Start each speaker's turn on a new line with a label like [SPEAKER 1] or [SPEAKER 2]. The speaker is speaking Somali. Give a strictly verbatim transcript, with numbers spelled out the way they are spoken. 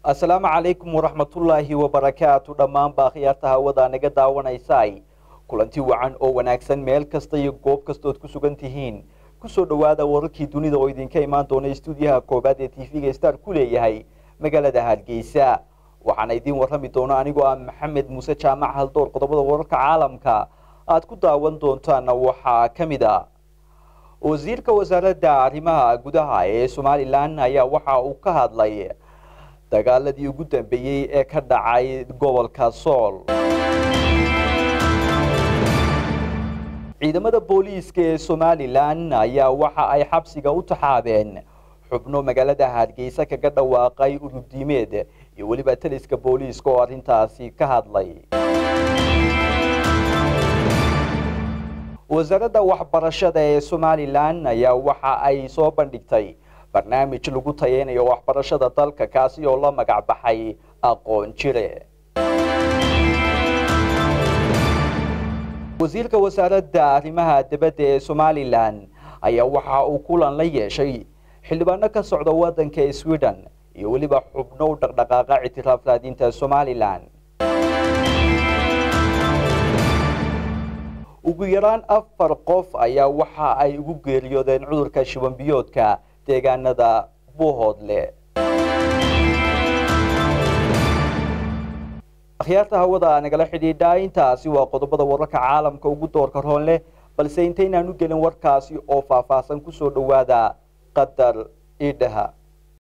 [SPEAKER 1] السلام عليكم ورحمة الله وبركاته دمان باخيارتها ودا naga daawanaysay kulanti wacan oo wanaagsan meel kasta iyo goob kasta oo ku sugan tihiin ku soo dhawaada wararkii dunida oo idinka imaan doona stuudiyaha koobaad ee T V-ga Star ku leeyahay magaalada Hargeysa waxaan idin warrami doonaa anigoo ah Maxamed Muuse Jaamac hal door qodobada wararka caalamka aad ku daawan doontaan waxa kamid ah wasiirka wasaaradda arrimaha gudaha ee Somaliland ayaa waxa uu ka hadlay dagaaladii ugu dambeeyay ee ka dhacay gobolka Sool ciidamada booliiska ee Somaliland ayaa waxa ay xabsiga u taxaabeen xubno magaalada Hargeysa kaga dhawaaqay urudiimeed iyo waliba taliska booliiska oo arintaasi ka hadlay wasaaradda waxbarashada ee Somaliland ayaa waxa ay soo bandhigtay barnaamij lagu tayeenayo waxbarashada dalka kaasi oo la magac baxay aqoon jire wasiirka wasaaradda arrimaha dibadda ee Somaliland ayaa waxa uu kulan la yeeshay xildhibaano ka socda wadanka Sweden iyo waliba xubno dhaqdhaqaaqa ictiraaf raadinta Somaliland ugu yaraan afar qof ayaa waxa ay ugu geeriyoodeen cudurka shuban biyoodka deegaanada Buuhoodle akhyaarta hawada nagala xidhiidha intaasi waa qodobada wararka caalamka ugu doorka roon leh balse intaynaan u gelin warkaasi oo faahfaahsan ku soo dhawaada qadar idhaha